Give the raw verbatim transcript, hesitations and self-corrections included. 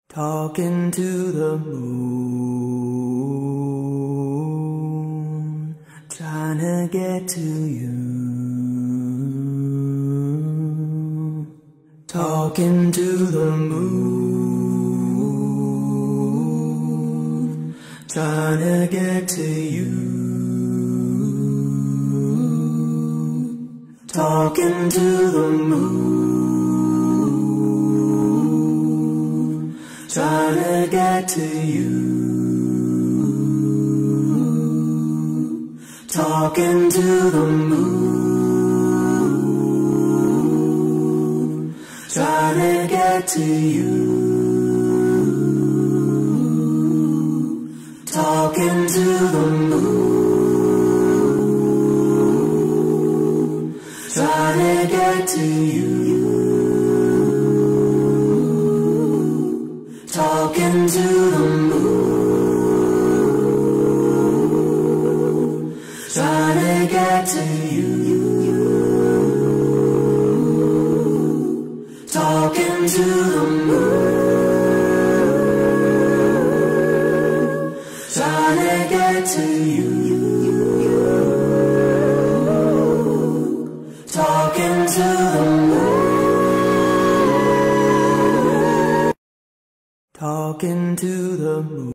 Talking to the moon, trying to get to you. Talking to the moon, trying to get to you. Talking to the moon, trying to get to you. Talking to the moon, trying to get to you. Talking to the moon, trying to get to you. Talking to the moon, trying to get to you. Talking to the moon, trying to get to you. Talking to the moon, talking to the moon.